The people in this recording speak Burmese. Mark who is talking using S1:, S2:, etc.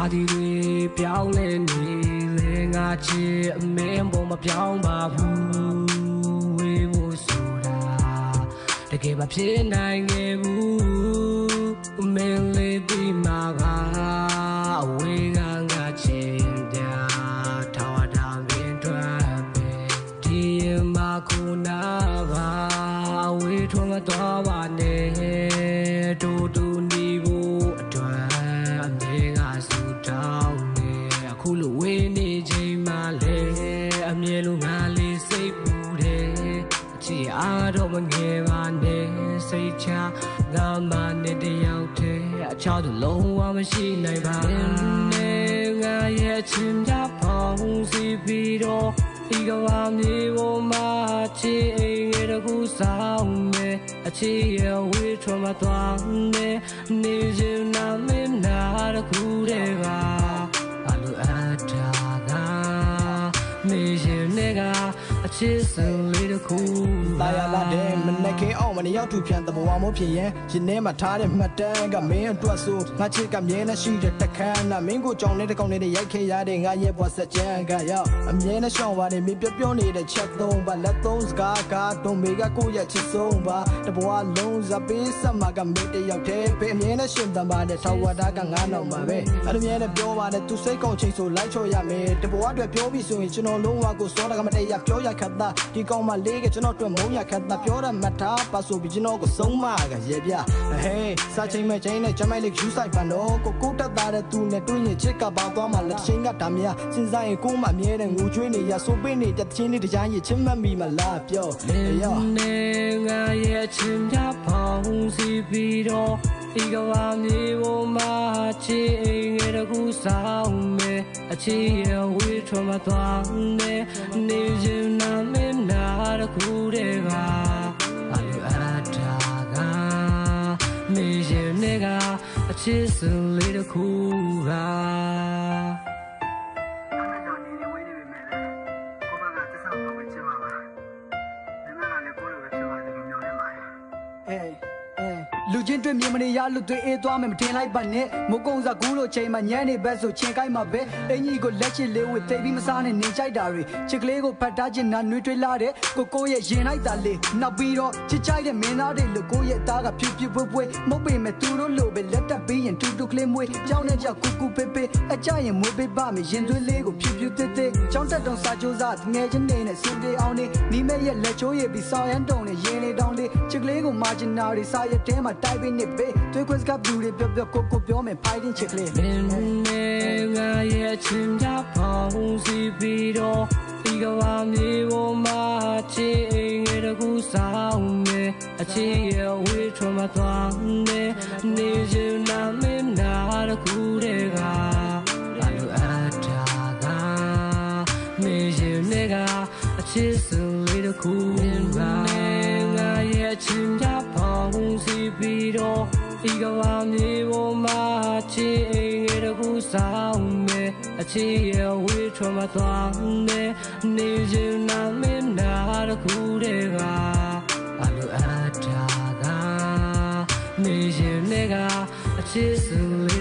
S1: ဒီတွေပြောင်းလဲနေလေငါချစ်အမင်းပေါ်မပြောင်းပါဘူးဝေးဖို့ဆိုတာတကယ်မဖြစ်နိုင်ခဲ့ဘူးမင်းလေးဒီမှာကအဝေးကငါချစ်ပြထာဝရမင်းတွေ့ပဲဒီမှာခုနာပါအဝေးထွန်းမသွားပါနဲ့တူတူနေဖို့အတွက်အမြဲကစူတောင်းနေအခုလိုဝေးနေချိန်မှလေအမြဲလိုငါလေးစိတ်ပူတယ်အချစ်အားတော့မငယ်ပါနဲ့စိတ်ချငါမှနဲ့တယောက်တည်းအချောက်တလုံးဝမရှိနိုင်ပါနဲ့ငါရဲ့ချင်ပြပေါင်းစီပြီးတော့ဒီကဘာမြေပေါ်မှာချစ်အိမ်ရဲ့တကူဆောင်မယ်အချစ်ရဲ့ဝေးထွန်းမသွားနဲ့နေချင်နာမင်းနာတကူတဲ့ကအလိုအပ်တာကနေရင်နဲ့ကအချစ်စံလေးတခု
S2: လာရလာတဲ့မနေ့ကအောင်မနေ့ရောက်သူပြန်တဘောမို့ဖြစ်ရင်ရှင်ထဲမှာထားတဲ့မှတ်တမ်းကမင်းအတွက်ဆိုငါချစ်ကမြဲနဲ့ရှိတဲ့တခမ်းနာမင်းကိုကြောင်နေတဲ့ကောင်လေးရိုက်ခဲ့ရတဲ့ငါရဲ့ဘွားဆက်ချမ်းကရောက်အမြဲနဲ့ရှောင်းပါနေမင်းပြောနေတဲ့ချက်သုံးပါလက်သုံးစကားကတော့မေကကိုရဲ့ချစ်ဆုံးပါတဘွားလုံးစပေးဆက်မှာကမင်းတယောက်တည်းပဲအမြဲနဲ့ရှင်တမ်းပါတဲ့ထောက်ဝတာကငါနောက်မှာပဲအဲ့လိုမြဲနဲ့ပြောပါနဲ့သူစိတ်ကောင်းချိန်ဆိုလိုက်ချော်ရမယ်တဘွားအတွက်ပြောပြီးဆိုရင်ကျွန်တော်လုံးဝကိုစောတာကမတည့်ရပြောရခတ်တာဒီကောင်မလေးကကျွန်တော်အတွက်မုံရခတ်တာပြောရမှတ်ထားပါဆိုပြီးကျွန်တော်ကိုဆုံးမကရေပြဟေးစာချိန်မဲ့ချိန်နဲ့ကျမိုက်လေးယူဆိုင်ပန်တော့ကိုတက်တာတဲ့သူနဲ့တွင်းရင်ချစ်ကပါသွားမှလက်ချင်းကဒါမြစဉ်းစားရင်ကိုမအမြဲတမ်းငိုကြွေးနေရဆိုပေးနေတဲ့ချင်းလေးတရားရင်ချင်းမမီမလားပြော
S1: ရောနေငါရဲ့ချင်ပြပေါင်းစီပြီးတော့ဒီကဘာမြေပေါ်မှာချစ်အိမ်ရဲ့တကူဆောင်မယ်အချစ်ရဲ့ဝေးထွန်းမသွားနဲ့နေချင်နာမင်းနာတကူတဲ့ကအလိုအပ်တာကနေရင်နဲ့ကအချစ်စံလေးတခုက
S2: လူချင်းတွေ့မြင်မနေရလူတွေအေးသွားမယ်မတင်လိုက်ပါနဲ့မကုံစားကူးလို့ချိန်မှညမ်းနေဘက်ဆိုချင်းကိုက်မှာပဲအင်ကြီးကိုလက်ချစ်လေးဝတ်သိပြီးမစားနဲ့နေကြိုက်တာတွေချစ်ကလေးကိုဖတ်ထားခြင်းနာနှွေးထွေးလာတဲ့ကိုရဲ့ရင်လိုက်တာလေးနောက်ပြီးတော့ချစ်ကြိုက်တဲ့မင်းသားတွေလို့ကိုရဲ့အသားကဖြူဖြူပွေးပွေးမဟုတ်ပေမဲ့သူတို့လိုပဲလက်တက်ပြီးရင်တူတူကလေးမွေးကြောင်းနဲ့ကြောက်ကူကူဖေးဖေးအကြရင်မွေးပေးပါမယ်ရင်သွေးလေးကိုဖြူဖြူသေးသေးကြောင်းတက်တုံစာကြိုးစားငယ်ချင်းနေနဲ့စင်ပြေအောင်နေနီးမဲ့ရဲ့လက်ချိုးရည်ပြီးဆောင်းရန်တုံနဲ့ရင်လေးတောင်းလေးချစ်ကလေးကိုမာဂျင်နာတွေစာရဲ့တဲမှာတိုက်ပေးနေပေးတွေ့ခွင့်စကားဘူးတွေပြောကိုပြောမယ်ဖိုင်တင်းချစ်ကလေး
S1: မင်းနဲ့ငါရဲ့ချင်ပြပေါင်းစီပြီးတော့ဒီကဘာမြေပေါ်မှာချစ်အိမ်ရဲ့တကူဆောင်မယ်အချစ်ရဲ့ဝေးထွန်းမသွားနဲ့နေချင်နာမင်းနာတကူတဲ့ကလာလိုအပ်တာကနေရင်နဲ့ကအချစ်စံလေးတခုကငါရဲ့ချင်ပြပေါင်းစီပြီးတော့ဒီကဘာမြေပေါ်မှာချစ်အိမ်ရဲ့တကူဆောင်မယ်အချစ်ရဲ့ဝေးထွန်းမသွားနဲ့နေချင်နာမင်းနာတကူတဲ့ကအလိုအပ်တာကနေရင်နဲ့ကအချစ်စံ